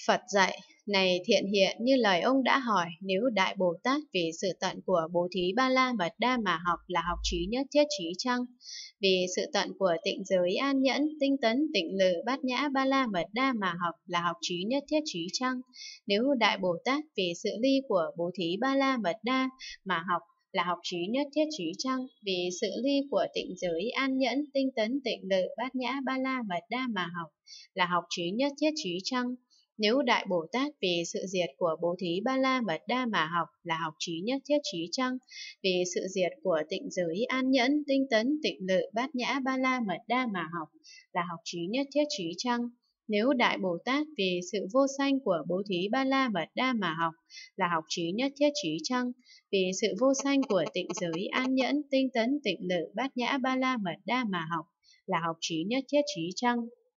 Phật dạy, này thiện hiện như lời ông đã hỏi, nếu Đại Bồ Tát vì sự tận của Bố Thí Ba La Mật Đa mà học là học trí nhất thiết trí chăng? Vì sự tận của tịnh giới an nhẫn, tinh tấn, tịnh lự, bát nhã Ba La Mật Đa mà học là học trí nhất thiết trí chăng? Nếu Đại Bồ Tát vì sự ly của Bố Thí Ba La Mật Đa mà học là học trí nhất thiết trí chăng? Vì sự ly của tịnh giới an nhẫn, tinh tấn, tịnh lự, bát nhã Ba La Mật Đa mà học là học trí nhất thiết trí chăng? Nếu Đại Bồ Tát vì sự diệt của Bố Thí Ba La Mật Đa mà học là học trí nhất thiết trí chăng? Vì sự diệt của tịnh giới an nhẫn, tinh tấn, tịnh lự, bát nhã Ba La Mật Đa mà học là học trí nhất thiết trí chăng? Nếu Đại Bồ Tát vì sự vô sanh của Bố Thí Ba La Mật Đa mà học là học trí nhất thiết trí chăng? Vì sự vô sanh của tịnh giới an nhẫn, tinh tấn, tịnh lự, bát nhã Ba La Mật Đa mà học là học trí nhất thiết trí chăng?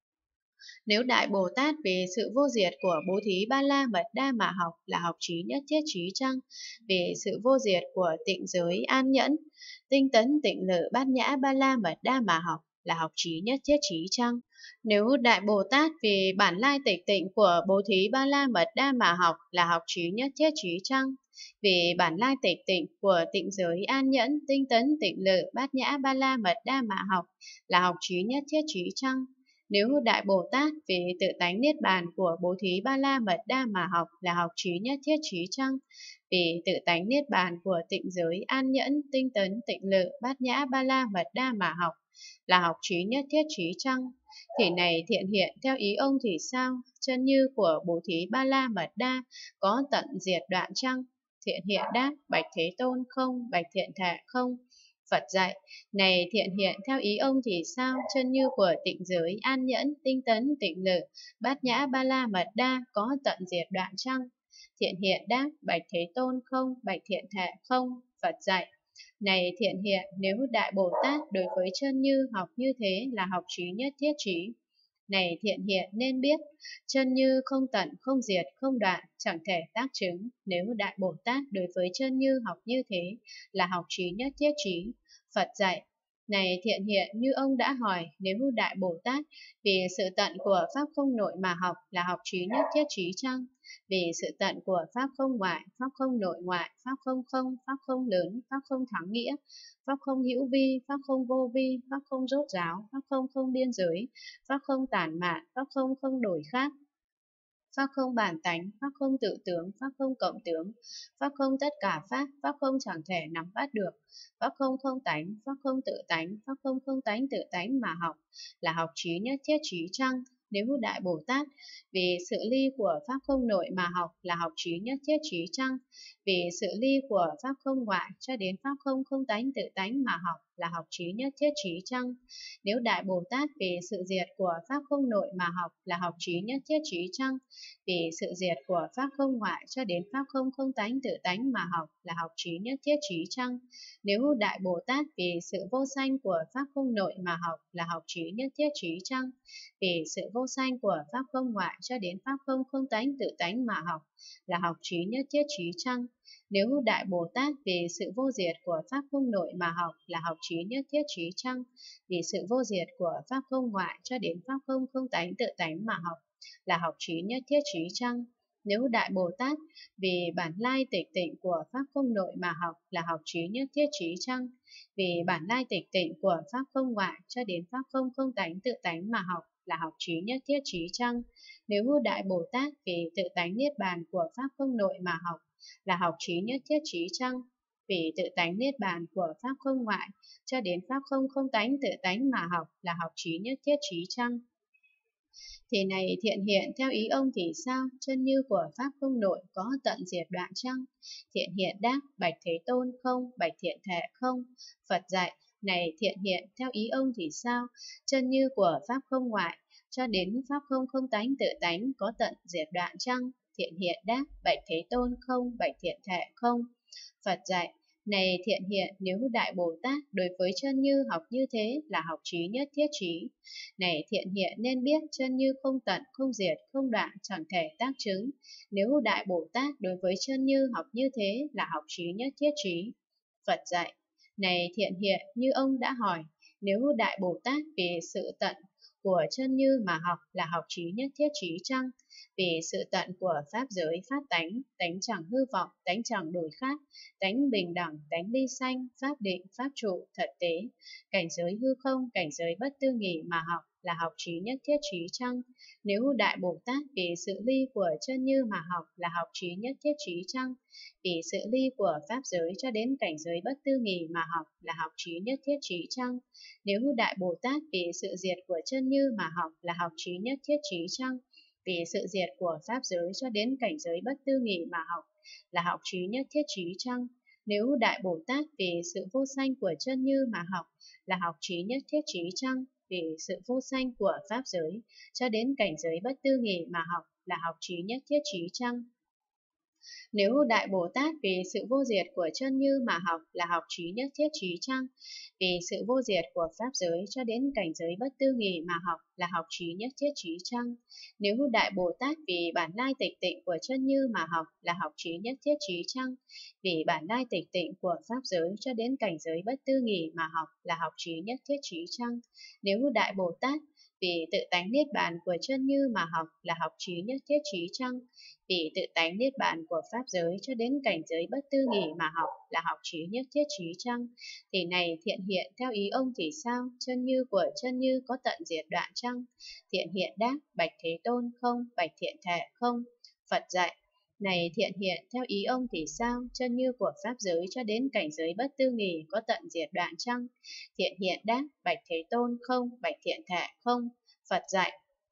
Nếu Đại Bồ Tát vì sự vô diệt của Bố Thí Ba La Mật Đa mà học là học trí nhất thiết trí chăng? Vì sự vô diệt của tịnh giới an nhẫn, tinh tấn, tịnh lự, bát nhã Ba La Mật Đa mà học là học trí nhất thiết trí chăng? Nếu Đại Bồ Tát vì bản lai tịch tịnh của Bố Thí Ba La Mật Đa mà học là học trí nhất thiết trí chăng? Vì bản lai tịch tịnh của tịnh giới an nhẫn, tinh tấn, tịnh lự, bát nhã Ba La Mật Đa mà học là học trí nhất thiết trí chăng? Nếu Đại Bồ Tát vì tự tánh niết bàn của Bố Thí Ba La Mật Đa mà học là học trí nhất thiết trí chăng? Vì tự tánh niết bàn của tịnh giới an nhẫn, tinh tấn, tịnh lự, bát nhã Ba La Mật Đa mà học là học trí nhất thiết trí chăng? Thì này thiện hiện theo ý ông thì sao? Chân như của Bố Thí Ba La Mật Đa có tận diệt đoạn chăng? Thiện hiện đáp: bạch Thế Tôn không, bạch thiện thệ không. Phật dạy, này thiện hiện theo ý ông thì sao? Chân như của tịnh giới an nhẫn, tinh tấn, tịnh lự, bát nhã Ba La Mật Đa có tận diệt đoạn chăng? Thiện hiện đáp: bạch Thế Tôn không, bạch thiện thệ không. Phật dạy, này thiện hiện, nếu Đại Bồ Tát đối với chân như học như thế là học trí nhất thiết trí. Này thiện hiện nên biết, chân như không tận, không diệt, không đoạn, chẳng thể tác chứng. Nếu Đại Bồ Tát đối với chân như học như thế là học trí nhất thiết trí. Phật dạy, này thiện hiện như ông đã hỏi, nếu Đại Bồ Tát vì sự tận của Pháp không nội mà học là học trí nhất thiết trí chăng? Vì sự tận của Pháp không ngoại, Pháp không nội ngoại, Pháp không không, Pháp không lớn, Pháp không thắng nghĩa, Pháp không hữu vi, Pháp không vô vi, Pháp không rốt ráo, Pháp không không biên giới, Pháp không tản mạn, Pháp không không đổi khác, Pháp không bản tánh, Pháp không tự tướng, Pháp không cộng tướng, Pháp không tất cả Pháp, Pháp không chẳng thể nắm bắt được, Pháp không không tánh, Pháp không tự tánh, Pháp không không tánh tự tánh mà học là học trí nhất thiết trí chăng? Nếu Đại Bồ Tát vì sự ly của Pháp không nội mà học là học trí nhất thiết trí chăng? Vì sự ly của Pháp không ngoại cho đến Pháp không không tánh tự tánh mà học là học trí nhất thiết trí chăng? Nếu Đại Bồ Tát vì sự diệt của Pháp không nội mà học là học trí nhất thiết trí chăng? Vì sự diệt của Pháp không ngoại cho đến Pháp không không tánh tự tánh mà học là học trí nhất thiết trí chăng? Nếu Đại Bồ Tát vì sự vô sanh của Pháp không nội mà học là học trí nhất thiết trí chăng? Vì sự vô sanh của Pháp không ngoại cho đến Pháp không không tánh tự tánh mà học là học trí nhất thiết trí chăng? Nếu Đại Bồ Tát vì sự vô diệt của Pháp không nội mà học là học trí nhất thiết trí chăng? Vì sự vô diệt của Pháp không ngoại cho đến Pháp không không tánh tự tánh mà học là học trí nhất thiết trí chăng? Nếu Đại Bồ Tát vì bản lai tịch tịnh của Pháp không nội mà học là học trí nhất thiết trí chăng? Vì bản lai tịch tịnh của Pháp không ngoại cho đến Pháp không không tánh tự tánh mà học là học trí nhất thiết trí chăng? Nếu Đại Bồ Tát vì tự tánh niết bàn của Pháp không nội mà học là học trí nhất thiết trí chăng? Vì tự tánh niết bàn của Pháp không ngoại cho đến Pháp không không tánh tự tánh mà học là học trí nhất thiết trí chăng? Thì này thiện hiện theo ý ông thì sao? Chân như của Pháp không nội có tận diệt đoạn chăng? Thiện hiện đáp: bạch Thế Tôn không, bạch thiện thệ không. Phật dạy, này thiện hiện theo ý ông thì sao? Chân như của Pháp không ngoại cho đến Pháp không không tánh tự tánh có tận diệt đoạn chăng? Thiện hiện đáp: bạch Thế Tôn không, bạch thiện thệ không. Phật dạy, này thiện hiện nếu Đại Bồ Tát đối với chân như học như thế là học trí nhất thiết trí. Này thiện hiện nên biết chân như không tận, không diệt, không đoạn, chẳng thể tác chứng. Nếu Đại Bồ Tát đối với chân như học như thế là học trí nhất thiết trí. Phật dạy, này thiện hiện như ông đã hỏi, nếu Đại Bồ Tát vì sự tận của chân như mà học là học trí nhất thiết trí chăng? Vì sự tận của pháp giới pháp tánh, tánh chẳng hư vọng, tánh chẳng đổi khác, tánh bình đẳng, tánh ly sanh, pháp định, pháp trụ, thật tế, cảnh giới hư không, cảnh giới bất tư nghì mà học là học trí nhất thiết trí chăng? Nếu Đại Bồ Tát vì sự ly của chân như mà học là học trí nhất thiết trí chăng? Vì sự ly của pháp giới cho đến cảnh giới bất tư nghì mà học là học trí nhất thiết trí chăng? Nếu Đại Bồ Tát vì sự diệt của chân như mà học là học trí nhất thiết trí chăng? Vì sự diệt của pháp giới cho đến cảnh giới bất tư nghì mà học là học trí nhất thiết trí chăng? Nếu Đại Bồ Tát vì sự vô sanh của chân như mà học là học trí nhất thiết trí chăng? Vì sự vô sanh của pháp giới cho đến cảnh giới bất tư nghì mà học là học trí nhất thiết trí chăng? Nếu Đại Bồ Tát vì sự vô diệt của chân như mà học là học trí nhất thiết trí chăng? Vì sự vô diệt của pháp giới cho đến cảnh giới bất tư nghì mà học là học trí nhất thiết trí chăng? Nếu Đại Bồ Tát vì bản lai tịch tịnh của chân như mà học là học trí nhất thiết trí chăng? Vì bản lai tịch tịnh của pháp giới cho đến cảnh giới bất tư nghì mà học là học trí nhất thiết trí chăng? Nếu Đại Bồ Tát vì tự tánh niết bàn của chân như mà học là học trí nhất thiết trí chăng? Vì tự tánh niết bàn của pháp giới cho đến cảnh giới bất tư nghì mà học là học trí nhất thiết trí chăng? Thì này thiện hiện theo ý ông thì sao? Chân như của chân như có tận diệt đoạn chăng? Thiện hiện đáp: bạch Thế Tôn, không. Bạch thiện thể, không. Phật dạy: này thiện hiện theo ý ông thì sao? Chân như của pháp giới cho đến cảnh giới bất tư nghì có tận diệt đoạn chăng? Thiện hiện đáp: bạch Thế Tôn, không. Bạch thiện thể, không. Phật dạy: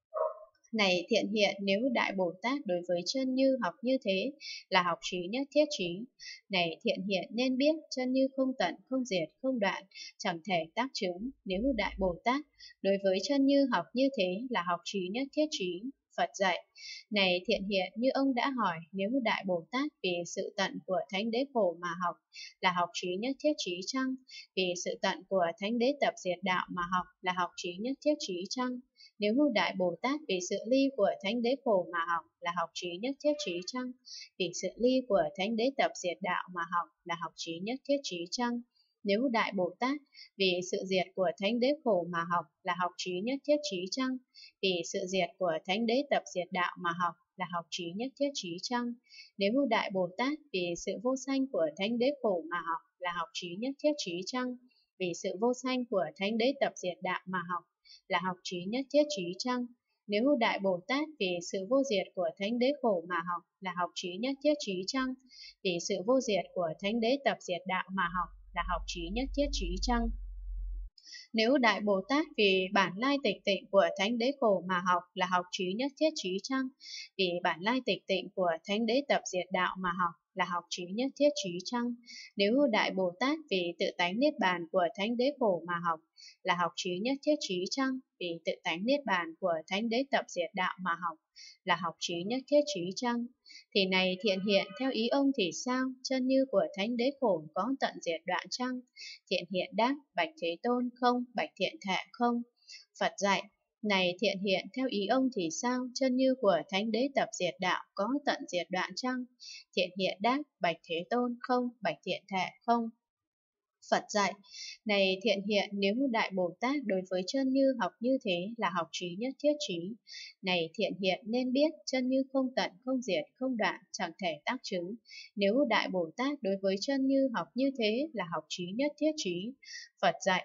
này thiện hiện, nếu Đại Bồ Tát đối với chân như học như thế là học trí nhất thiết trí. Này thiện hiện, nên biết chân như không tận, không diệt, không đoạn, chẳng thể tác chứng. Nếu Đại Bồ Tát đối với chân như học như thế là học trí nhất thiết trí. Phật dạy: này thiện hiện, như ông đã hỏi, nếu Đại Bồ Tát vì sự tận của Thánh Đế Khổ mà học là học trí nhất thiết trí chăng? Vì sự tận của Thánh Đế Tập Diệt Đạo mà học là học trí nhất thiết trí chăng? Nếu Đại Bồ Tát vì sự ly của Thánh Đế Khổ mà học là học trí nhất thiết trí chăng? Vì sự ly của Thánh Đế Tập Diệt Đạo mà học là học trí nhất thiết trí chăng? Nếu Đại Bồ Tát vì sự diệt của Thánh Đế Khổ mà học là học trí nhất thiết trí chăng? Vì sự diệt của Thánh Đế Tập Diệt Đạo mà học là học trí nhất thiết trí chăng? Nếu Đại Bồ Tát vì sự vô sanh của Thánh Đế Khổ mà học là học trí nhất thiết trí chăng? Vì sự vô sanh của Thánh Đế Tập Diệt Đạo mà học là học trí nhất thiết trí chăng? Nếu Đại Bồ Tát vì sự vô diệt của Thánh Đế Khổ mà học là học trí nhất thiết trí chăng? Vì sự vô diệt của Thánh Đế Tập Diệt Đạo mà học là học trí nhất thiết trí chăng? Nếu Đại Bồ Tát vì bản lai tịch tịnh của Thánh Đế Khổ mà học là học trí nhất thiết trí chăng? Vì bản lai tịch tịnh của Thánh Đế Tập Diệt Đạo mà học là học trí nhất thiết trí chăng? Nếu Đại Bồ Tát vì tự tánh niết bàn của Thánh Đế Khổ mà học là học trí nhất thiết trí chăng? Vì tự tánh niết bàn của Thánh Đế Tập Diệt Đạo mà học là học trí nhất thiết trí chăng? Thì này thiện hiện, theo ý ông thì sao? Chân như của Thánh Đế Khổ có tận diệt đoạn chăng? Thiện hiện đáp: bạch Thế Tôn, không. Bạch thiện thể, không. Phật dạy: này thiện hiện, theo ý ông thì sao? Chân như của Thánh Đế Tập Diệt Đạo có tận diệt đoạn chăng? Thiện hiện đáp: bạch Thế Tôn, không. Bạch thiện thể, không. Phật dạy: này thiện hiện, nếu Đại Bồ Tát đối với chân như học như thế là học trí nhất thiết trí. Này thiện hiện, nên biết chân như không tận, không diệt, không đoạn, chẳng thể tác chứng. Nếu Đại Bồ Tát đối với chân như học như thế là học trí nhất thiết trí. Phật dạy: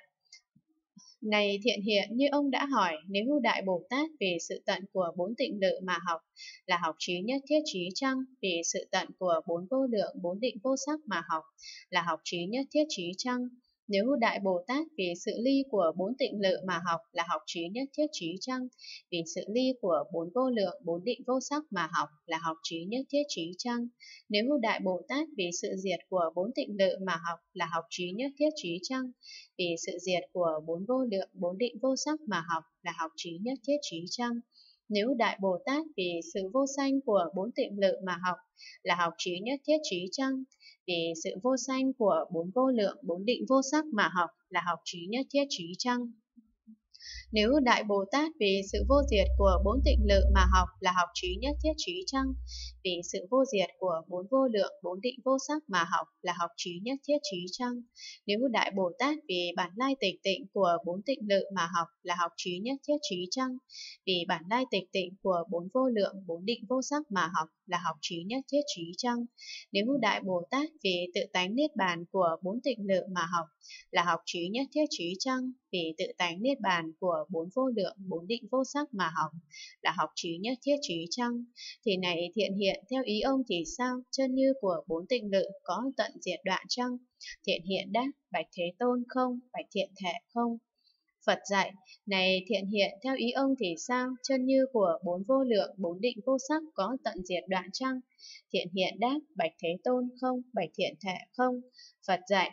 này thiện hiện, như ông đã hỏi, nếu Đại Bồ Tát vì sự tận của bốn tịnh lự mà học là học trí nhất thiết trí chăng? Vì sự tận của bốn vô lượng, bốn định vô sắc mà học là học trí nhất thiết trí chăng? Nếu Đại Bồ Tát vì sự ly của bốn tịnh lự mà học là học trí nhất thiết trí chăng? Vì sự ly của bốn vô lượng, bốn định vô sắc mà học là học trí nhất thiết trí chăng? Nếu Đại Bồ Tát vì sự diệt của bốn tịnh lự mà học là học trí nhất thiết trí chăng? Vì sự diệt của bốn vô lượng, bốn định vô sắc mà học là học trí nhất thiết trí chăng? Nếu Đại Bồ Tát vì sự vô sanh của bốn tịnh lự mà học là học trí nhất thiết trí chăng? Vì sự vô sanh của bốn vô lượng, bốn định vô sắc mà học là học trí nhất thiết trí chăng? Nếu Đại Bồ Tát vì sự vô diệt của bốn tịnh lự mà học là học trí nhất thiết trí chăng? vì sự vô diệt của bốn vô lượng, bốn định vô sắc mà học là học trí nhất thiết trí chăng? Nếu Đại Bồ Tát vì bản lai tịch tịnh của bốn tịnh lự mà học là học trí nhất thiết trí chăng? Vì bản lai tịch tịnh của bốn vô lượng, bốn định vô sắc mà học là học trí nhất thiết trí chăng? Nếu Đại Bồ Tát vì tự tánh niết bàn của bốn tịnh lự mà học là học trí nhất thiết trí chăng? Vì tự tánh niết bàn của bốn vô lượng, bốn định vô sắc mà học là học trí nhất thiết trí chăng? Thì này thiện hiện theo ý ông thì sao? Chân như của bốn tịnh lự có tận diệt đoạn chăng? Thiện hiện đáp: bạch Thế Tôn không, bạch thiện thệ không. Phật dạy: này thiện hiện theo ý ông thì sao? Chân như của bốn vô lượng, bốn định vô sắc có tận diệt đoạn chăng? Thiện hiện đáp: bạch Thế Tôn không, bạch thiện thệ không. Phật dạy: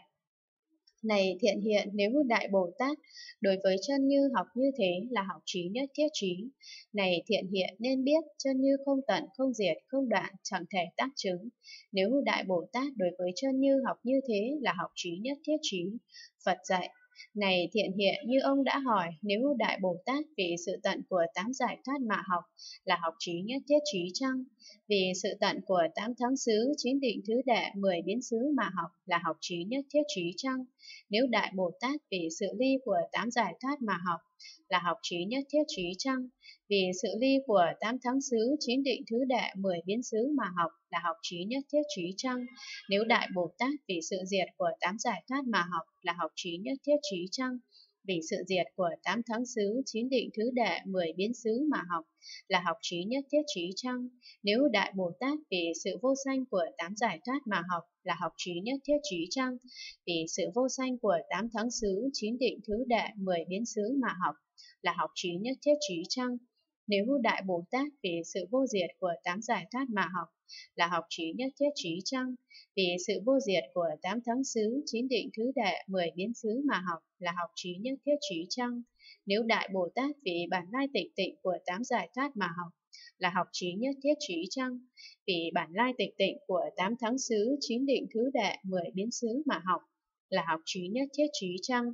này thiện hiện, nếu Đại Bồ Tát đối với chân như học như thế là học trí nhất thiết trí. Này thiện hiện nên biết chân như không tận, không diệt, không đoạn, chẳng thể tác chứng. Nếu Đại Bồ Tát đối với chân như học như thế là học trí nhất thiết trí. Phật dạy: này thiện hiện, như ông đã hỏi, nếu Đại Bồ Tát vì sự tận của tám giải thoát mà học là học trí nhất thiết trí chăng? Vì sự tận của tám thắng xứ, chín định thứ đệ, 10 biến xứ mà học là học trí nhất thiết trí chăng? Nếu Đại Bồ Tát vì sự ly của tám giải thoát mà học là học trí nhất thiết trí chăng? Vì sự ly của tám thắng xứ, chín định thứ đệ, 10 biến xứ mà học là học trí nhất thiết trí chăng? Nếu Đại Bồ Tát vì sự diệt của tám giải thoát mà học là học trí nhất thiết trí chăng? Vì sự diệt của tám thắng xứ, chín định thứ đệ, 10 biến xứ mà học là học trí nhất thiết trí chăng? Nếu Đại Bồ Tát vì sự vô sanh của tám giải thoát mà học là học trí nhất thiết trí chăng? Vì sự vô sanh của tám thắng xứ, chín định thứ đệ, 10 biến xứ mà học là học trí nhất thiết trí chăng? Nếu Đại Bồ Tát vì sự vô diệt của tám giải thoát mà học là học trí nhất thiết trí chăng? Vì sự vô diệt của tám thắng xứ, chín định thứ đệ, 10 biến xứ mà học là học trí nhất thiết trí chăng? Nếu Đại Bồ Tát vì bản lai tịch tịnh của tám giải thoát mà học là học trí nhất thiết trí chăng? Vì bản lai tịch tịnh của tám thắng xứ, chín định thứ đệ, 10 biến xứ mà học là học trí nhất thiết trí chăng?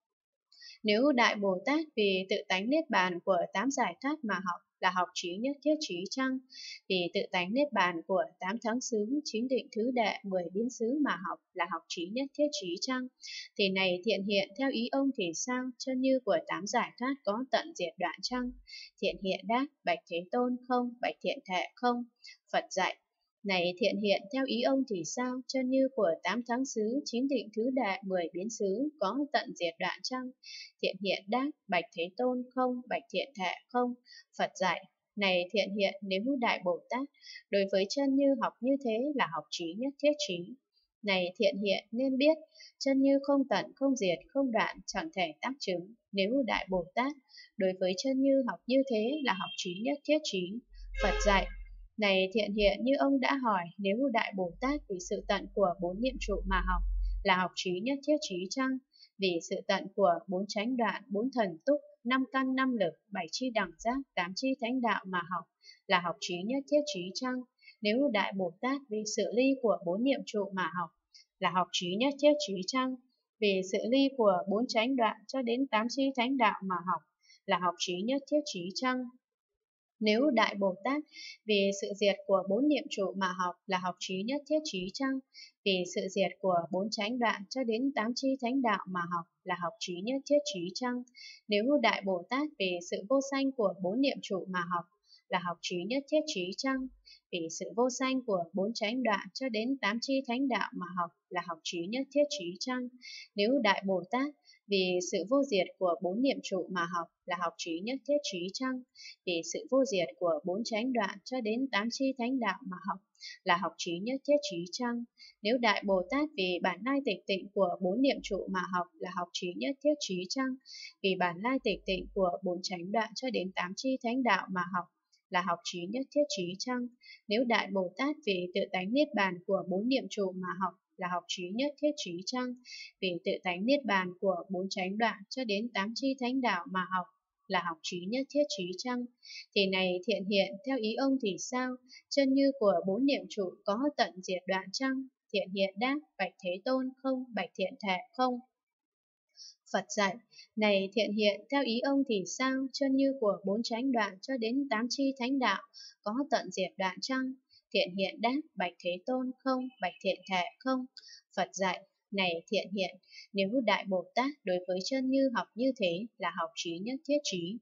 Nếu Đại Bồ Tát vì tự tánh niết bàn của tám giải thoát mà học là học trí nhất thiết trí chăng? Vì tự tánh niết bàn của tám thắng xứ, chín định thứ đệ, 10 biến xứ mà học là học trí nhất thiết trí chăng? Thì này thiện hiện theo ý ông thì sao? Chân như của tám giải thoát có tận diệt đoạn chăng? Thiện hiện đáp: bạch Thế Tôn không, bạch thiện thệ không. Phật dạy: này thiện hiện theo ý ông thì sao? Chân như của tám thắng xứ, chín định thứ đệ, 10 biến xứ có tận diệt đoạn chăng? Thiện hiện đáp: bạch Thế Tôn không, bạch thiện thệ không. Phật dạy: này thiện hiện, nếu Đại Bồ Tát đối với chân như học như thế là học trí nhất thiết trí. Này thiện hiện nên biết chân như không tận, không diệt, không đoạn, chẳng thể tác chứng. Nếu Đại Bồ Tát đối với chân như học như thế là học trí nhất thiết trí. Phật dạy: này thiện hiện, như ông đã hỏi, nếu Đại Bồ Tát vì sự tận của bốn niệm trụ mà học là học trí nhất thiết trí chăng? Vì sự tận của bốn chánh đoạn, bốn thần túc, năm căn năm lực, bảy chi đẳng giác, tám chi thánh đạo mà học là học trí nhất thiết trí chăng? Nếu Đại Bồ Tát vì sự ly của bốn niệm trụ mà học là học trí nhất thiết trí chăng? Vì sự ly của bốn chánh đoạn cho đến tám chi thánh đạo mà học là học trí nhất thiết trí chăng? Nếu Đại Bồ Tát vì sự diệt của bốn niệm trụ mà học là học trí nhất thiết trí chăng? Vì sự diệt của bốn chánh đoạn cho đến tám chi thánh đạo mà học là học trí nhất thiết trí chăng? Nếu Đại Bồ Tát vì sự vô sanh của bốn niệm trụ mà học là học trí nhất thiết trí chăng? Vì sự vô sanh của bốn chánh đoạn cho đến tám chi thánh đạo mà học là học trí nhất thiết trí chăng? Nếu Đại Bồ Tát vì sự vô diệt của bốn niệm trụ mà học là học trí nhất thiết trí chăng? Vì sự vô diệt của bốn chánh đoạn cho đến tám chi thánh đạo mà học là học trí nhất thiết trí chăng? Nếu Đại Bồ Tát vì bản lai tịch tịnh của bốn niệm trụ mà học là học trí nhất thiết trí chăng? Vì bản lai tịch tịnh của bốn chánh đoạn cho đến tám chi thánh đạo mà học là học trí nhất thiết trí chăng? Nếu Đại Bồ Tát vì tự tánh niết bàn của bốn niệm trụ mà học là học trí nhất thiết trí chăng? Vì tự tánh niết bàn của bốn chánh đoạn cho đến tám chi thánh đạo mà học là học trí nhất thiết trí chăng? Thì này thiện hiện theo ý ông thì sao? Chân như của bốn niệm trụ có tận diệt đoạn chăng? Thiện hiện đáp: bạch Thế Tôn không, bạch thiện thệ không. Phật dạy: này thiện hiện theo ý ông thì sao? Chân như của bốn chánh đoạn cho đến tám chi thánh đạo có tận diệt đoạn chăng? Thiện hiện đáp, bạch Thế Tôn không, bạch thiện thệ không. Phật dạy, này thiện hiện, nếu Đại Bồ Tát đối với chân như học như thế là học trí nhất thiết trí.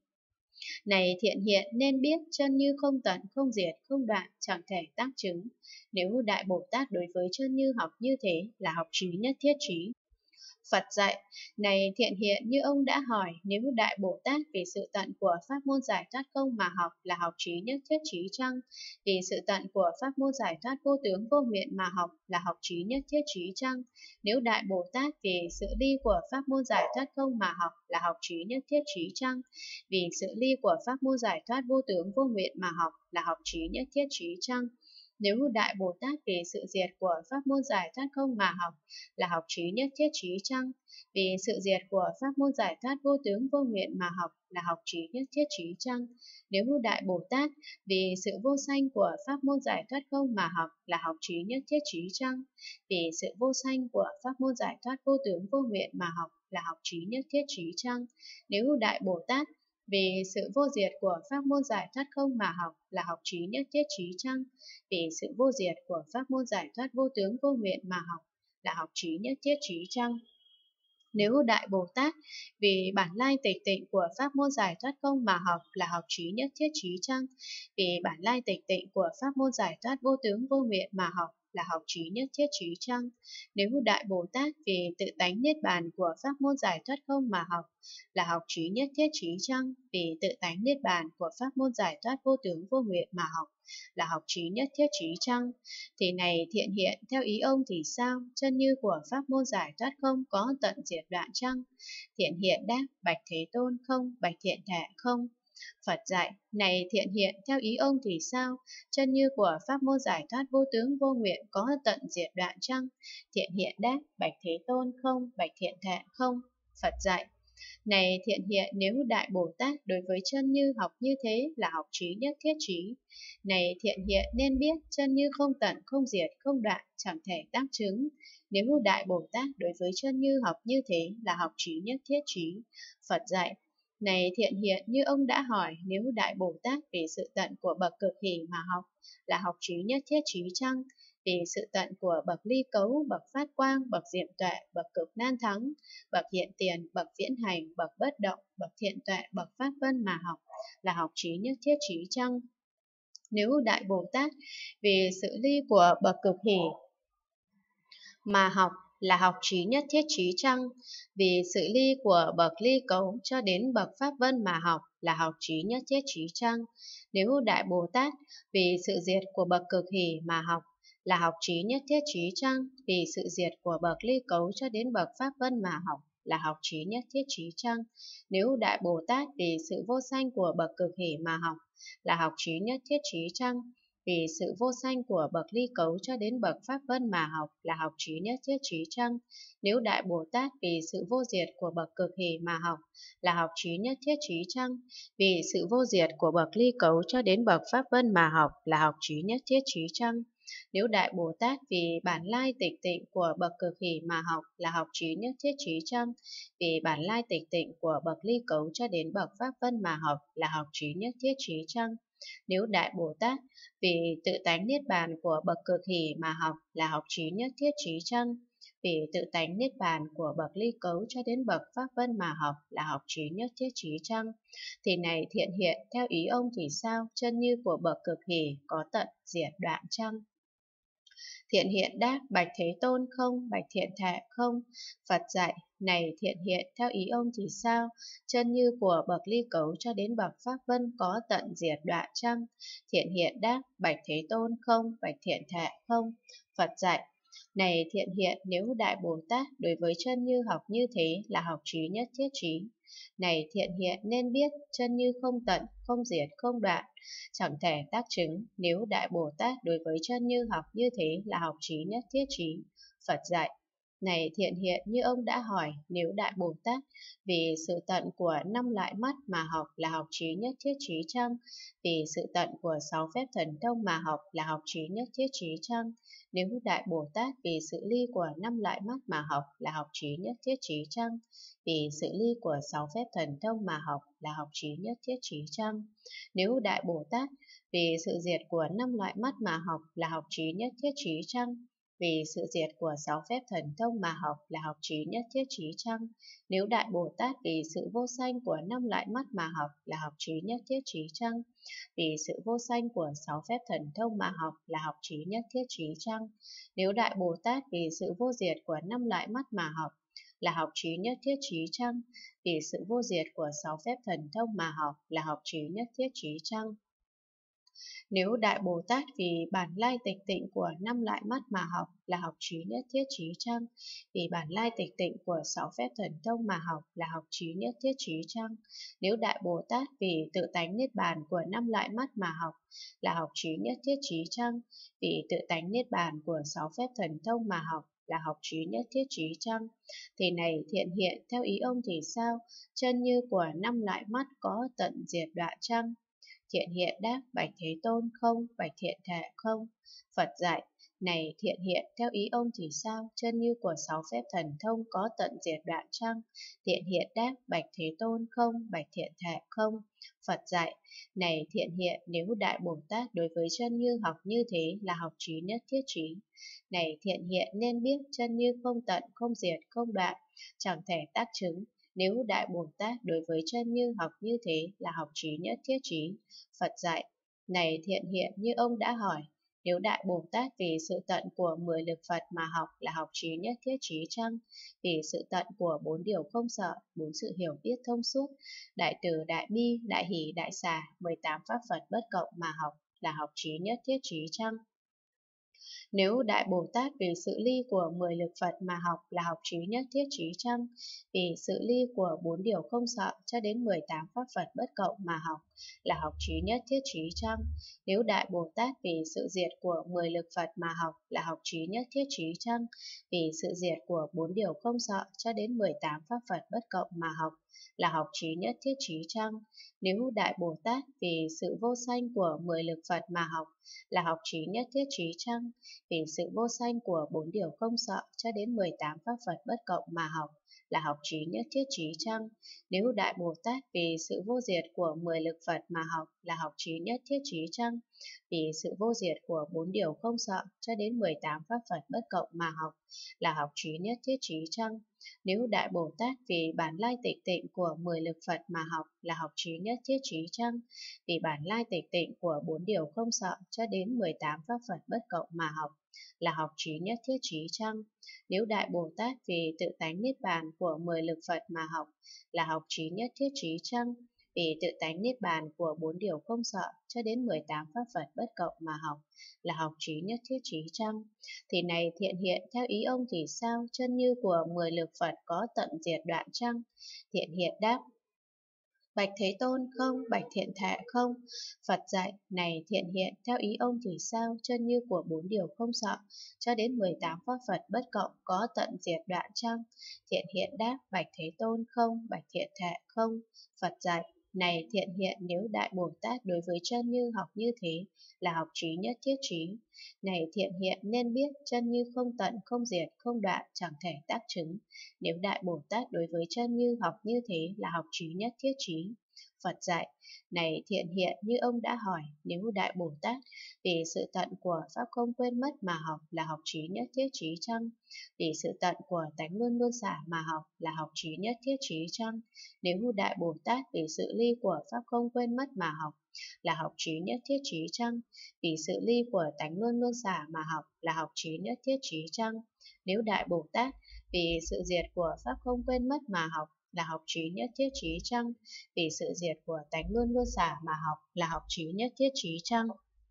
Này thiện hiện nên biết chân như không tận, không diệt, không đoạn, chẳng thể tác chứng. Nếu Đại Bồ Tát đối với chân như học như thế là học trí nhất thiết trí. Phật dạy, này thiện hiện như ông đã hỏi, nếu Đại Bồ Tát vì sự tận của pháp môn giải thoát không mà học là học trí nhất thiết trí chăng? Vì sự tận của pháp môn giải thoát vô tướng vô nguyện mà học là học trí nhất thiết trí chăng? Nếu Đại Bồ Tát vì sự ly của pháp môn giải thoát không mà học là học trí nhất thiết trí chăng? Vì sự ly của pháp môn giải thoát vô tướng vô nguyện mà học là học trí nhất thiết trí chăng? Nếu Đại Bồ Tát vì sự diệt của pháp môn giải thoát không mà học là học trí nhất thiết trí chăng? Vì sự diệt của pháp môn giải thoát vô tướng vô nguyện mà học là học trí nhất thiết trí chăng? Nếu Đại Bồ Tát vì sự vô sanh của pháp môn giải thoát không mà học là học trí nhất thiết trí chăng? Vì sự vô sanh của pháp môn giải thoát vô tướng vô nguyện mà học là học trí nhất thiết trí chăng? Nếu Đại Bồ Tát vì sự vô diệt của pháp môn giải thoát không mà học là học trí nhất thiết trí chăng? Vì sự vô diệt của pháp môn giải thoát vô tướng vô nguyện mà học là học trí nhất thiết trí chăng? Nếu Đại Bồ Tát vì bản lai tịch tịnh của pháp môn giải thoát không mà học là học trí nhất thiết trí chăng? Vì bản lai tịch tịnh của pháp môn giải thoát vô tướng vô nguyện mà học là học trí nhất thiết trí chăng? Nếu Đại Bồ Tát vì tự tánh niết bàn của pháp môn giải thoát không mà học là học trí nhất thiết trí chăng? Vì tự tánh niết bàn của pháp môn giải thoát vô tướng vô nguyện mà học là học trí nhất thiết trí chăng? Thì này thiện hiện, theo ý ông thì sao? Chân như của pháp môn giải thoát không có tận diệt đoạn chăng? Thiện hiện đáp, bạch Thế Tôn không, bạch thiện thệ không. Phật dạy, này thiện hiện, theo ý ông thì sao? Chân như của pháp môn giải thoát vô tướng vô nguyện có tận diệt đoạn chăng? Thiện hiện đáp, bạch Thế Tôn không, bạch thiện thệ không. Phật dạy, này thiện hiện, nếu Đại Bồ Tát đối với chân như học như thế là học trí nhất thiết trí. Này thiện hiện nên biết chân như không tận, không diệt, không đoạn, chẳng thể tác chứng. Nếu Đại Bồ Tát đối với chân như học như thế là học trí nhất thiết trí. Phật dạy, này thiện hiện như ông đã hỏi, nếu Đại Bồ Tát vì sự tận của bậc cực hỷ mà học là học trí nhất thiết trí chăng? Vì sự tận của bậc ly cấu, bậc phát quang, bậc diệm tuệ, bậc cực nan thắng, bậc hiện tiền, bậc viễn hành, bậc bất động, bậc thiện tuệ, bậc pháp vân mà học là học trí nhất thiết trí chăng? Nếu Đại Bồ Tát vì sự ly của bậc cực hỷ mà học là học trí nhất thiết trí chăng? Vì sự ly của bậc ly cấu cho đến bậc pháp vân mà học là học trí nhất thiết trí chăng? Nếu Đại Bồ Tát vì sự diệt của bậc cực hỷ mà học là học trí nhất thiết trí chăng? Vì sự diệt của bậc ly cấu cho đến bậc pháp vân mà học là học trí nhất thiết trí chăng? Nếu Đại Bồ Tát vì sự vô sanh của bậc cực hỷ mà học là học trí nhất thiết trí chăng? Vì sự vô sanh của bậc ly cấu cho đến bậc pháp vân mà học là học trí nhất thiết trí chăng? Nếu Đại Bồ Tát vì sự vô diệt của bậc cực hỷ mà học là học trí nhất thiết trí chăng? Vì sự vô diệt của bậc ly cấu cho đến bậc pháp vân mà học là học trí nhất thiết trí chăng? Nếu Đại Bồ Tát vì bản lai tịch tịnh của bậc cực hỷ mà học là học trí nhất thiết trí chăng? Vì bản lai tịch tịnh của bậc ly cấu cho đến bậc pháp vân mà học là học trí nhất thiết trí chăng? Nếu Đại Bồ Tát vì tự tánh niết bàn của bậc cực hỷ mà học là học trí nhất thiết trí chăng? Vì tự tánh niết bàn của bậc ly cấu cho đến bậc pháp vân mà học là học trí nhất thiết trí chăng? Thì này thiện hiện, theo ý ông thì sao? Chân như của bậc cực hỷ có tận diệt đoạn chăng? Thiện hiện đáp, bạch Thế Tôn không, bạch thiện thệ không. Phật dạy, này thiện hiện, theo ý ông thì sao? Chân như của bậc ly cấu cho đến bậc pháp vân có tận diệt đoạn chăng? Thiện hiện đáp, bạch Thế Tôn không, bạch thiện thệ không. Phật dạy, này thiện hiện, nếu Đại Bồ Tát đối với chân như học như thế là học trí nhất thiết trí. Này thiện hiện nên biết chân như không tận, không diệt, không đoạn, chẳng thể tác chứng. Nếu Đại Bồ Tát đối với chân như học như thế là học trí nhất thiết trí. Phật dạy, Này thiện hiện, như ông đã hỏi, nếu Đại Bồ Tát vì sự tận của năm loại mắt mà học là học trí nhất thiết trí chăng? Vì sự tận của sáu phép thần thông mà học là học trí nhất thiết trí chăng? Nếu Đại Bồ Tát vì sự ly của năm loại mắt mà học là học trí nhất thiết trí chăng? Vì sự ly của sáu phép thần thông mà học là học trí nhất thiết trí chăng? Nếu Đại Bồ Tát vì sự diệt của năm loại mắt mà học là học trí nhất thiết trí chăng? Vì sự diệt của sáu phép thần thông mà học là học trí nhất thiết trí chăng? Nếu Đại Bồ Tát vì sự vô sanh của năm loại mắt mà học là học trí nhất thiết trí chăng? Vì sự vô sanh của sáu phép thần thông mà học là học trí nhất thiết trí chăng? Nếu Đại Bồ Tát vì sự vô diệt của năm loại mắt mà học là học trí nhất thiết trí chăng? Vì sự vô diệt của sáu phép thần thông mà học là học trí nhất thiết trí chăng? Nếu Đại Bồ Tát vì bản lai tịch tịnh của năm loại mắt mà học là học trí nhất thiết trí chăng? Vì bản lai tịch tịnh của sáu phép thần thông mà học là học trí nhất thiết trí chăng? Nếu Đại Bồ Tát vì tự tánh niết bàn của năm loại mắt mà học là học trí nhất thiết trí chăng? Vì tự tánh niết bàn của sáu phép thần thông mà học là học trí nhất thiết trí chăng? Thì này thiện hiện, theo ý ông thì sao? Chân như của năm loại mắt có tận diệt đoạn chăng? Thiện hiện đáp, bạch Thế Tôn không, bạch thiện thể không. Phật dạy, này thiện hiện, theo ý ông thì sao? Chân như của sáu phép thần thông có tận diệt đoạn chăng? Thiện hiện đáp, bạch Thế Tôn không, bạch thiện thể không. Phật dạy, này thiện hiện, nếu Đại Bồ Tát đối với chân như học như thế là học trí nhất thiết trí. Này thiện hiện, nên biết chân như không tận, không diệt, không đoạn, chẳng thể tác chứng. Nếu Đại Bồ Tát đối với chân như học như thế là học trí nhất thiết trí. Phật dạy, này thiện hiện, như ông đã hỏi, nếu Đại Bồ Tát vì sự tận của 10 lực Phật mà học là học trí nhất thiết trí chăng? Vì sự tận của 4 điều không sợ, 4 sự hiểu biết thông suốt, đại từ, đại bi, đại hỷ, đại xả, 18 pháp Phật bất cộng mà học là học trí nhất thiết trí chăng? Nếu Đại Bồ Tát vì sự ly của 10 lực Phật mà học là học trí nhất thiết trí chăng? Vì sự ly của 4 điều không sợ cho đến 18 pháp Phật bất cộng mà học là học trí nhất thiết trí chăng? Nếu Đại Bồ Tát vì sự diệt của 10 lực Phật mà học là học trí nhất thiết trí chăng? Vì sự diệt của 4 điều không sợ cho đến 18 pháp Phật bất cộng mà học là học trí nhất thiết trí chăng? Nếu Đại Bồ Tát vì sự vô sanh của 10 lực Phật mà học là học trí nhất thiết trí chăng? Vì sự vô sanh của 4 điều không sợ cho đến 18 pháp Phật bất cộng mà học là học trí nhất thiết trí chăng? Nếu Đại Bồ Tát vì sự vô diệt của 10 lực Phật mà học là học trí nhất thiết trí chăng? Vì sự vô diệt của 4 điều không sợ cho đến 18 pháp Phật bất cộng mà học là học trí nhất thiết trí chăng? Nếu Đại Bồ Tát vì bản lai tịch tịnh của 10 lực Phật mà học là học trí nhất thiết trí chăng? Vì bản lai tịch tịnh của 4 điều không sợ cho đến 18 pháp Phật bất cộng mà học là học trí nhất thiết trí chăng? Nếu Đại Bồ Tát vì tự tánh niết bàn của 10 lực Phật mà học là học trí nhất thiết trí chăng? Vì tự tánh niết bàn của 4 điều không sợ cho đến 18 pháp Phật bất cộng mà học là học trí nhất thiết trí chăng? Thì này thiện hiện, theo ý ông thì sao? Chân như của 10 lực Phật có tận diệt đoạn chăng? Thiện hiện đáp, bạch Thế Tôn không, bạch thiện thể không. Phật dạy, này thiện hiện, theo ý ông thì sao? Chân như của 4 điều không sợ cho đến 18 pháp Phật bất cộng có tận diệt đoạn chăng? Thiện hiện đáp, bạch Thế Tôn không, bạch thiện thể không. Phật dạy, này thiện hiện, nếu Đại Bồ Tát đối với chân như học như thế là học trí nhất thiết trí. Này thiện hiện, nên biết chân như không tận, không diệt, không đoạn, chẳng thể tác chứng. Nếu Đại Bồ Tát đối với chân như học như thế là học trí nhất thiết trí. Phật dạy, này thiện hiện, như ông đã hỏi, nếu Đại Bồ Tát vì sự tận của Pháp không quên mất mà học là học trí nhất thiết trí chăng? Vì sự tận của tánh luôn luôn xả mà học là học trí nhất thiết trí chăng? Nếu Đại Bồ Tát vì sự ly của Pháp không quên mất mà học là học trí nhất thiết trí chăng? Vì sự ly của tánh luôn luôn xả mà học là học trí nhất thiết trí chăng? Nếu Đại Bồ Tát vì sự diệt của Pháp không quên mất mà học là học trí nhất thiết trí chăng? Vì sự diệt của tánh luôn luôn xả mà học là học trí nhất thiết trí chăng?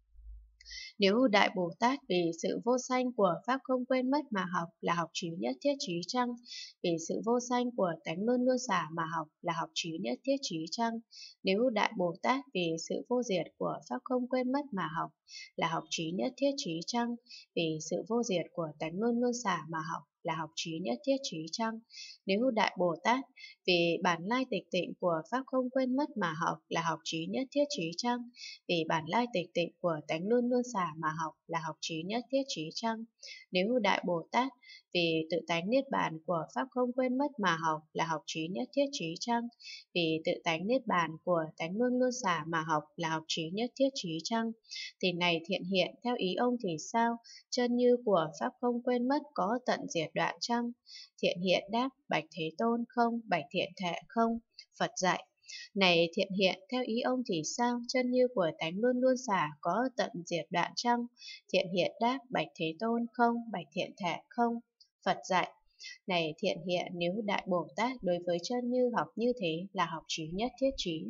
Nếu Đại Bồ Tát vì sự vô sanh của Pháp không quên mất mà học là học trí nhất thiết trí chăng? Vì sự vô sanh của tánh luôn luôn xả mà học là học trí nhất thiết trí chăng? Nếu Đại Bồ Tát vì sự vô diệt của Pháp không quên mất mà học là học trí nhất thiết trí chăng? Vì sự vô diệt của tánh luôn luôn xả mà học là học trí nhất thiết trí chăng? Nếu Đại Bồ Tát vì bản lai tịch tịnh của Pháp không quên mất mà học là học trí nhất thiết trí chăng? Vì bản lai tịch tịnh của tánh luôn luôn xả mà học là học trí nhất thiết trí chăng? Nếu Đại Bồ Tát vì tự tánh niết bàn của Pháp không quên mất mà học là học trí nhất thiết trí chăng? Vì tự tánh niết bàn của tánh luôn luôn xả mà học là học trí nhất thiết trí chăng? Thì này thiện hiện, theo ý ông thì sao? Chân như của Pháp không quên mất có tận diệt đoạn chăng? Thiện hiện đáp, bạch Thế Tôn không, bạch thiện thệ không. Phật dạy, này thiện hiện, theo ý ông thì sao? Chân như của tánh luôn luôn xả có tận diệt đoạn chăng? Thiện hiện đáp, bạch Thế Tôn không, bạch thiện thệ không. Phật dạy, này thiện hiện, nếu Đại Bồ Tát đối với chân như học như thế là học trí nhất thiết trí.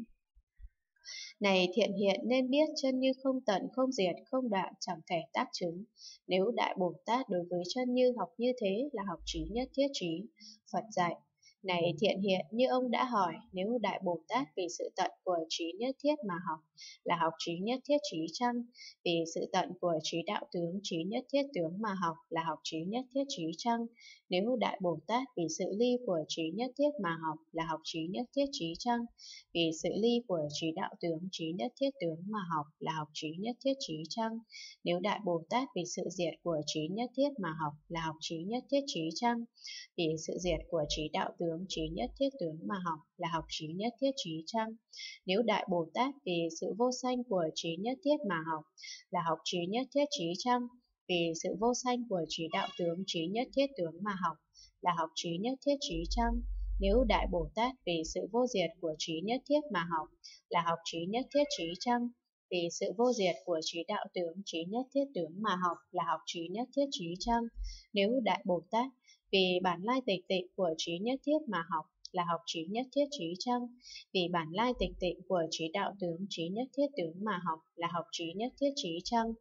Này thiện hiện, nên biết chân như không tận, không diệt, không đoạn, chẳng thể tác chứng. Nếu Đại Bồ Tát đối với chân như học như thế là học trí nhất thiết trí. Phật dạy, này thiện hiện, như ông đã hỏi, nếu Đại Bồ Tát vì sự tận của trí nhất thiết mà học là học trí nhất thiết trí chăng? Vì sự tận của trí đạo tướng, trí nhất thiết tướng mà học là học trí nhất thiết trí chăng? Nếu Đại Bồ Tát vì sự ly của trí nhất thiết mà học là học trí nhất thiết trí chăng? Vì sự ly của trí đạo tướng, trí nhất thiết tướng mà học là học trí nhất thiết trí chăng? Nếu Đại Bồ Tát vì sự diệt của trí nhất thiết mà học là học trí nhất thiết trí chăng? Vì sự diệt của trí đạo tướng, trí nhất thiết tướng mà học là học trí nhất thiết trí chăng? Nếu Đại Bồ Tát vì sự vô sanh của trí nhất thiết mà học là học trí nhất thiết trí chăng? Vì sự vô sanh của trí đạo tướng, trí nhất thiết tướng mà học là học trí nhất thiết trí chăng? Nếu Đại Bồ Tát vì sự vô diệt của trí nhất thiết mà học là học trí nhất thiết trí chăng? Vì sự vô diệt của trí đạo tướng, trí nhất thiết tướng mà học là học trí nhất thiết trí chăng? Nếu Đại Bồ Tát vì bản lai tịch tịnh của trí nhất thiết mà học là học trí nhất thiết trí chăng? Vì bản lai tịch tịnh của trí đạo tướng, trí nhất thiết tướng mà học là học trí nhất thiết trí chăng?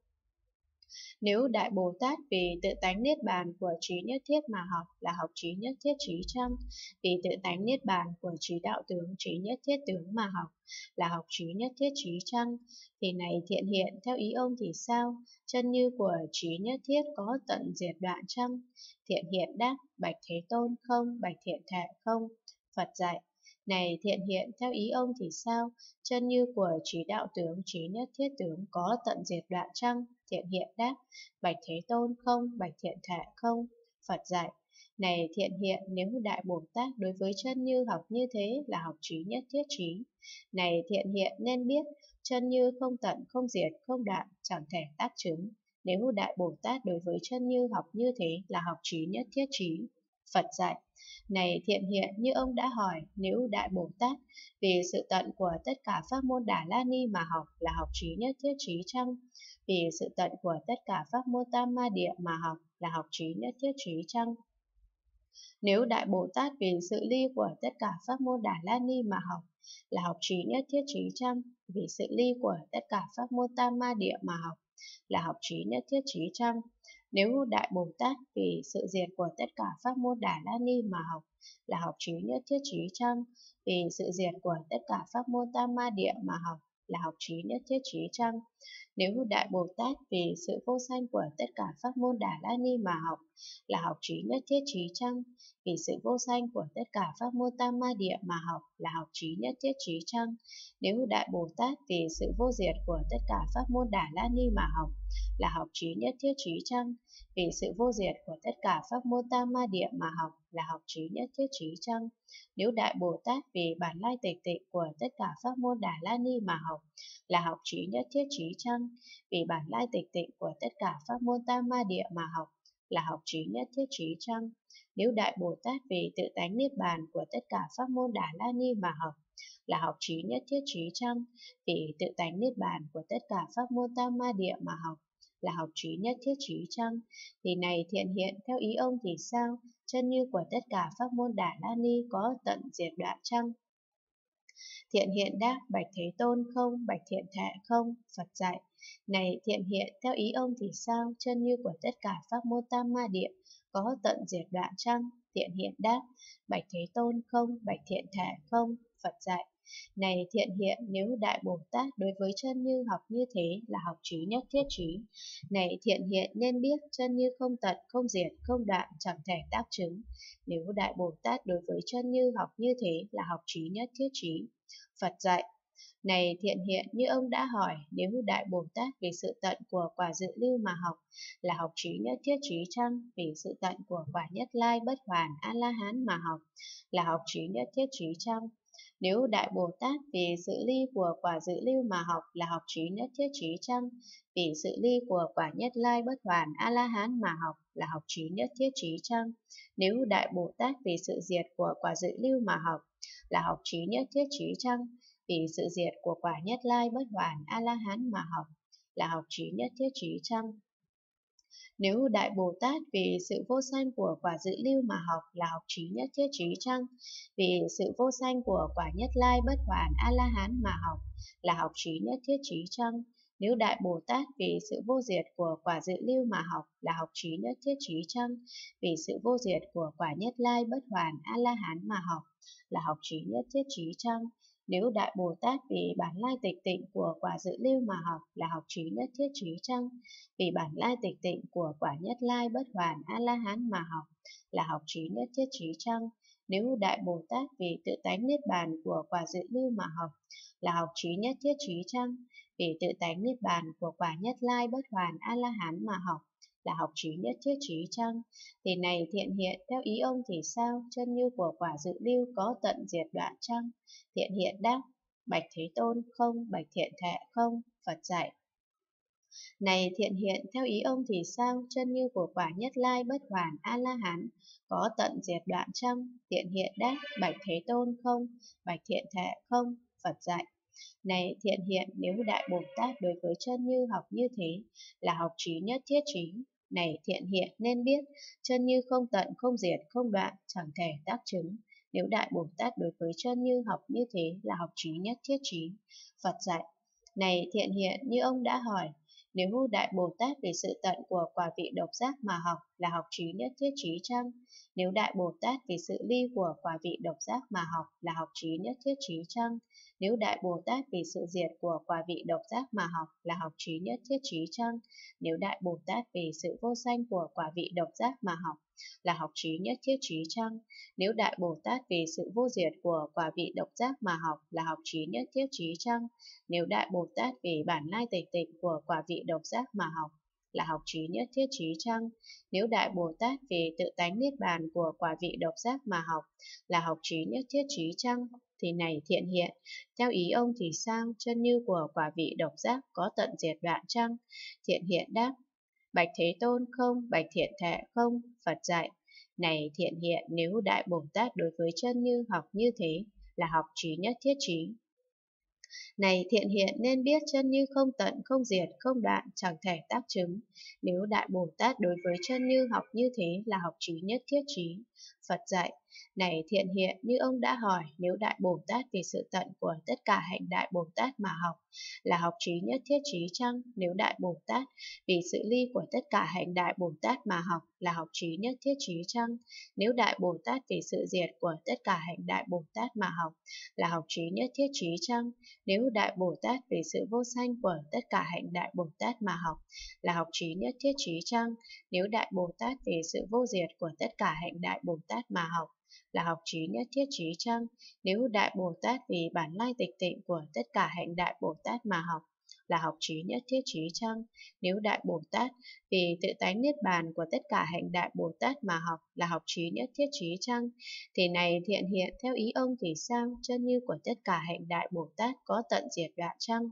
Nếu Đại Bồ Tát vì tự tánh niết bàn của trí nhất thiết mà học là học trí nhất thiết trí chăng? Vì tự tánh niết bàn của trí đạo tướng, trí nhất thiết tướng mà học là học trí nhất thiết trí chăng? Thì này thiện hiện, theo ý ông thì sao? Chân như của trí nhất thiết có tận diệt đoạn chăng? Thiện hiện đáp, bạch Thế Tôn không, bạch thiện thệ không. Phật dạy, này thiện hiện, theo ý ông thì sao? Chân như của trí đạo tướng, trí nhất thiết tướng có tận diệt đoạn chăng? Thiện hiện đáp, bạch Thế Tôn không, bạch thiện thệ không. Phật dạy, này thiện hiện, nếu Đại Bồ Tát đối với chân như học như thế là học trí nhất thiết trí. Này thiện hiện, nên biết, chân như không tận, không diệt, không đoạn, chẳng thể tác chứng. Nếu Đại Bồ Tát đối với chân như học như thế là học trí nhất thiết trí. Phật dạy, này thiện hiện, như ông đã hỏi, nếu Đại Bồ Tát vì sự tận của tất cả pháp môn Đà La Ni mà học là học trí nhất thiết trí chăng? Vì sự tận của tất cả pháp môn Tam Ma Địa mà học là học trí nhất thiết trí chăng? Nếu Đại Bồ Tát vì sự ly của tất cả pháp môn Đà La Ni mà học là học trí nhất thiết trí chăng? Vì sự ly của tất cả pháp môn Tam Ma Địa mà học là học trí nhất thiết trí chăng? Nếu Đại Bồ Tát vì sự diệt của tất cả pháp môn Đà La Ni mà học là học trí nhất thiết trí chăng? Vì sự diệt của tất cả pháp môn Tam Ma Địa mà học là học trí nhất thiết trí chăng? Nếu Đại Bồ Tát vì sự vô sanh của tất cả pháp môn Đà La Ni mà học là học trí nhất thiết trí chăng? Vì sự vô sanh của tất cả pháp môn Tam Ma Địa mà học là học trí nhất thiết trí chăng? Nếu Đại Bồ Tát vì sự vô diệt của tất cả pháp môn Đà La Ni mà học là học trí nhất thiết trí chăng? Vì sự vô diệt của tất cả pháp môn Tam Ma Địa mà học là học trí nhất thiết trí chăng? Nếu Đại Bồ Tát vì bản lai tịch tịnh của tất cả pháp môn Đà La Ni mà học là học trí nhất thiết trí chăng? Vì bản lai tịch tịnh của tất cả pháp môn Tam Ma Địa mà học là học trí nhất thiết trí chăng? Nếu Đại Bồ Tát vì tự tánh niết bàn của tất cả pháp môn Đà La Ni mà học là học trí nhất thiết trí chăng? Vì tự tánh niết bàn của tất cả pháp môn Tam Ma Địa mà học là học trí nhất thiết trí chăng? Thì này thiện hiện, theo ý ông thì sao? Chân như của tất cả pháp môn Đà La Ni có tận diệt đoạn chăng? Thiện hiện đáp, bạch Thế Tôn không, bạch thiện thệ không. Phật dạy, này thiện hiện, theo ý ông thì sao? Chân như của tất cả pháp môn Tam Ma Địa có tận diệt đoạn chăng? Thiện hiện đáp, bạch Thế Tôn không, bạch thiện thệ không. Phật dạy, Này thiện hiện, nếu Đại Bồ Tát đối với chân như học như thế là học trí nhất thiết trí. Này thiện hiện, nên biết chân như không tận, không diệt, không đoạn, chẳng thể tác chứng. Nếu Đại Bồ Tát đối với chân như học như thế là học trí nhất thiết trí. Phật dạy: Này thiện hiện, như ông đã hỏi, nếu Đại Bồ Tát vì sự tận của quả dự lưu mà học là học trí nhất thiết trí chăng? Vì sự tận của quả nhất lai bất hoàn A-la-hán mà học là học trí nhất thiết trí chăng? Nếu Đại Bồ Tát vì sự ly của quả dự lưu mà học là học trí nhất thiết trí chăng? Vì sự ly của quả nhất lai bất hoàn A-la-hán mà học là học trí nhất thiết trí chăng? Nếu Đại Bồ Tát vì sự diệt của quả dự lưu mà học là học trí nhất thiết trí chăng? Vì sự diệt của quả nhất lai bất hoàn A-la-hán mà học là học trí nhất thiết trí chăng? Nếu Đại Bồ Tát vì sự vô sanh của quả dự lưu mà học là học trí nhất thiết trí chăng? Vì sự vô sanh của quả nhất lai bất hoàn A-la-hán mà học là học trí nhất thiết trí chăng? Nếu Đại Bồ Tát vì sự vô diệt của quả dự lưu mà học là học trí nhất thiết trí chăng? Vì sự vô diệt của quả nhất lai bất hoàn A-la-hán mà học là học trí nhất thiết trí chăng? Nếu Đại Bồ Tát vì bản lai tịch tịnh của quả dự lưu mà học là học trí nhất thiết trí chăng? Vì bản lai tịch tịnh của quả nhất lai bất hoàn A-la-hán mà học là học trí nhất thiết trí chăng? Nếu Đại Bồ Tát vì tự tánh niết bàn của quả dự lưu mà học là học trí nhất thiết trí chăng? Vì tự tánh niết bàn của quả nhất lai bất hoàn A-la-hán mà học là học trí nhất thiết trí chăng? Thì này thiện hiện, theo ý ông thì sao? Chân như của quả dự lưu có tận diệt đoạn chăng? Thiện hiện đáp: Bạch Thế Tôn, không. Bạch Thiện Thệ, không. Phật dạy: Này thiện hiện, theo ý ông thì sao? Chân như của quả nhất lai bất hoàn A-la-hán có tận diệt đoạn chăng? Thiện hiện đáp: Bạch Thế Tôn, không. Bạch Thiện Thệ, không. Phật dạy: Này thiện hiện, nếu Đại Bồ Tát đối với chân như học như thế là học trí nhất thiết trí. Này thiện hiện, nên biết chân như không tận, không diệt, không đoạn, chẳng thể tác chứng. Nếu Đại Bồ Tát đối với chân như học như thế là học trí nhất thiết trí. Phật dạy: Này thiện hiện, như ông đã hỏi, nếu Đại Bồ Tát vì sự tận của quả vị độc giác mà học là học trí nhất thiết trí chăng? Nếu Đại Bồ Tát vì sự ly của quả vị độc giác mà học là học trí nhất thiết trí chăng? Nếu Đại Bồ Tát vì sự diệt của quả vị độc giác mà học là học trí nhất thiết trí chăng? Nếu Đại Bồ Tát vì sự vô sanh của quả vị độc giác mà học là học trí nhất thiết trí chăng? Nếu Đại Bồ Tát vì sự vô diệt của quả vị độc giác mà học là học trí nhất thiết trí chăng? Nếu Đại Bồ Tát vì bản lai tịch tịnh của quả vị độc giác mà học là học trí nhất thiết trí chăng? Nếu Đại Bồ Tát vì tự tánh niết bàn của quả vị độc giác mà học là học trí nhất thiết trí chăng? Thì này thiện hiện, theo ý ông thì sao? Chân như của quả vị độc giác có tận diệt đoạn chăng? Thiện hiện đáp: Bạch Thế Tôn, không. Bạch Thiện Thệ, không. Phật dạy: Này thiện hiện, nếu Đại Bồ Tát đối với chân như học như thế là học trí nhất thiết trí. Này thiện hiện, nên biết chân như không tận, không diệt, không đoạn, chẳng thể tác chứng. Nếu Đại Bồ Tát đối với chân như học như thế là học trí nhất thiết trí. Phật dạy: Này thiện hiện, như ông đã hỏi, nếu Đại Bồ Tát vì sự tận của tất cả hạnh Đại Bồ Tát mà học là học trí nhất thiết trí chăng? Nếu Đại Bồ Tát vì sự ly của tất cả hạnh Đại Bồ Tát mà học là học trí nhất thiết trí chăng? Nếu Đại Bồ Tát vì sự diệt của tất cả hạnh Đại Bồ Tát mà học là học trí nhất thiết trí chăng? Nếu Đại Bồ Tát vì sự vô sanh của tất cả hạnh Đại Bồ Tát mà học là học trí nhất thiết trí chăng? Nếu Đại Bồ Tát vì sự vô diệt của tất cả hạnh Đại Bồ Tát mà học là học trí nhất thiết trí chăng? Nếu Đại Bồ Tát vì bản lai tịch tịnh của tất cả hạnh Đại Bồ Tát mà học là học trí nhất thiết trí chăng? Nếu Đại Bồ Tát vì tự tánh niết bàn của tất cả hạnh Đại Bồ Tát mà học là học trí nhất thiết trí chăng? Thì này thiện hiện, theo ý ông thì sao? Chân như của tất cả hạnh Đại Bồ Tát có tận diệt đoạn chăng?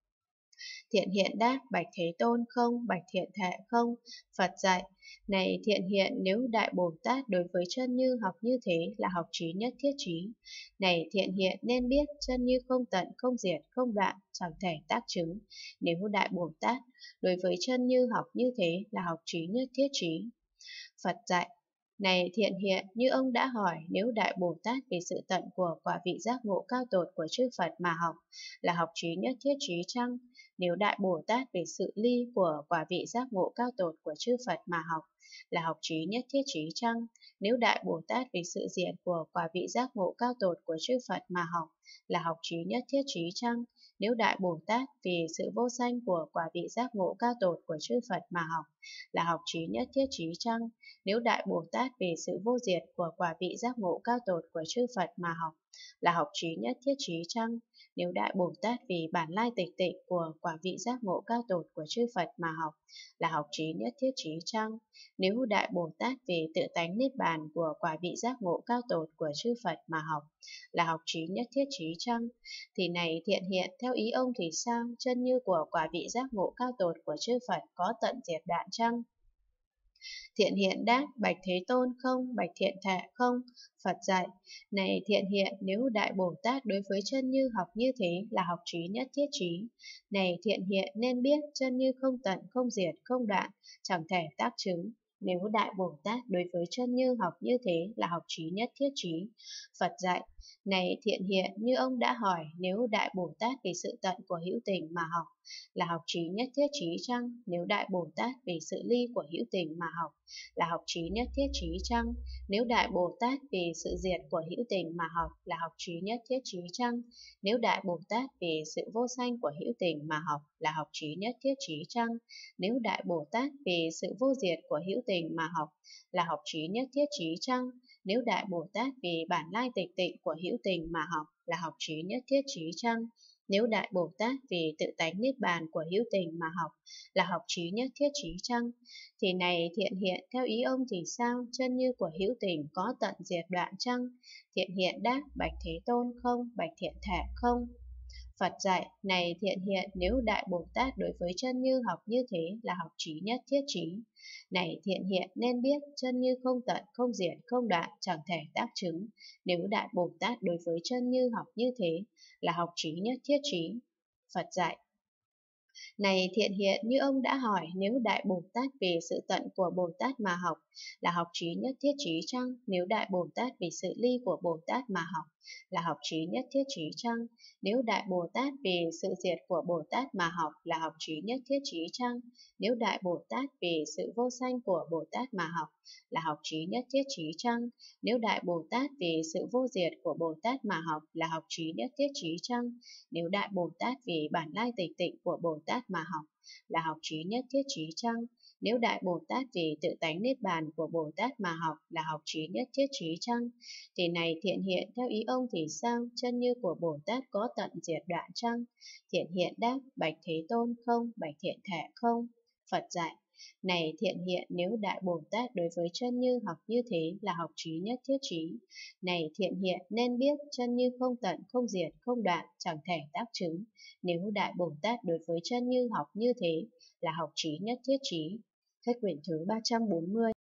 Thiện hiện đáp: Bạch Thế Tôn, không. Bạch Thiện Thệ, không. Phật dạy: Này thiện hiện, nếu Đại Bồ Tát đối với chân như học như thế là học trí nhất thiết trí. Này thiện hiện, nên biết chân như không tận, không diệt, không đoạn, chẳng thể tác chứng. Nếu Đại Bồ Tát đối với chân như học như thế là học trí nhất thiết trí. Phật dạy: Này thiện hiện, như ông đã hỏi, nếu Đại Bồ Tát vì sự tận của quả vị giác ngộ cao tột của chư Phật mà học, là học trí nhất thiết trí chăng? Nếu Đại Bồ Tát vì sự ly của quả vị giác ngộ cao tột của chư Phật mà học, là học trí nhất thiết trí chăng? Nếu Đại Bồ Tát vì sự diệt của quả vị giác ngộ cao tột của chư Phật mà học, là học trí nhất thiết trí chăng? Nếu Đại Bồ Tát vì sự vô sanh của quả vị giác ngộ cao tột của chư Phật mà học, là học trí nhất thiết trí chăng? Nếu Đại Bồ Tát vì sự vô diệt của quả vị giác ngộ cao tột của chư Phật mà học, là học trí nhất thiết trí chăng? Nếu Đại Bồ Tát vì bản lai tịch tịnh của quả vị giác ngộ cao tột của chư Phật mà học, là học trí nhất thiết trí chăng? Nếu Đại Bồ Tát vì tự tánh niết bàn của quả vị giác ngộ cao tột của chư Phật mà học, là học trí nhất thiết trí chăng? Thì này thiện hiện, theo ý ông thì sao? Chân như của quả vị giác ngộ cao tột của chư Phật có tận diệt đoạn chăng? Thiện hiện đáp, bạch Thế Tôn không, bạch thiện thệ không. Phật dạy, này thiện hiện, nếu Đại Bồ Tát đối với chân như học như thế là học trí nhất thiết trí. Này thiện hiện nên biết chân như không tận, không diệt, không đoạn, chẳng thể tác chứng. Nếu Đại Bồ Tát đối với chân như học như thế là học trí nhất thiết trí. Phật dạy, này thiện hiện, như ông đã hỏi, nếu Đại Bồ Tát vì sự tận của hữu tình mà học, là học trí nhất thiết trí chăng? Nếu Đại Bồ Tát vì sự ly của hữu tình mà học, là học trí nhất thiết trí chăng? Nếu Đại Bồ Tát vì sự diệt của hữu tình mà học, là học trí nhất thiết trí chăng? Nếu Đại Bồ Tát vì sự vô sanh của hữu tình mà học, là học trí nhất thiết trí chăng? Nếu Đại Bồ Tát vì sự vô diệt của hữu tình mà học, là học trí nhất thiết trí chăng? Nếu Đại Bồ Tát vì bản lai tịch tịnh của hữu tình mà học, là học trí nhất thiết trí chăng? Nếu Đại Bồ Tát vì tự tánh niết bàn của hữu tình mà học, là học trí nhất thiết trí chăng? Thì này thiện hiện, theo ý ông thì sao? Chân như của hữu tình có tận diệt đoạn chăng? Thiện hiện đáp, bạch Thế Tôn không, bạch thiện thể không. Phật dạy, này thiện hiện, nếu Đại Bồ Tát đối với chân như học như thế là học trí nhất thiết trí. Này thiện hiện nên biết chân như không tận, không diệt, không đoạn, chẳng thể tác chứng. Nếu Đại Bồ Tát đối với chân như học như thế là học trí nhất thiết trí. Phật dạy, này thiện hiện, như ông đã hỏi, nếu Đại Bồ Tát vì sự tận của Bồ Tát mà học, là học trí nhất thiết trí chăng? Nếu Đại Bồ Tát vì sự ly của Bồ Tát mà học, là học trí nhất thiết trí chăng? Nếu Đại Bồ Tát vì sự diệt của Bồ Tát mà học, là học trí nhất thiết trí chăng? Nếu Đại Bồ Tát vì sự vô sanh của Bồ Tát mà học, là học trí nhất thiết trí chăng? Nếu Đại Bồ Tát vì sự vô diệt của Bồ Tát mà học, là học trí nhất thiết trí chăng? Nếu Đại Bồ Tát vì bản lai tịch tịnh của Bồ Tát mà học, là học trí nhất thiết trí chăng? Nếu Đại Bồ Tát vì tự tánh niết bàn của Bồ Tát mà học, là học trí nhất thiết trí chăng? Thì này thiện hiện, theo ý ông thì sao? Chân như của Bồ Tát có tận diệt đoạn chăng? Thiện hiện đáp, bạch Thế Tôn không, bạch thiện thể không. Phật dạy, này thiện hiện, nếu Đại Bồ Tát đối với chân như học như thế là học trí nhất thiết trí. Này thiện hiện, nên biết chân như không tận, không diệt, không đoạn, chẳng thể tác chứng. Nếu Đại Bồ Tát đối với chân như học như thế là học trí nhất thiết trí. Hết quyển thứ 340.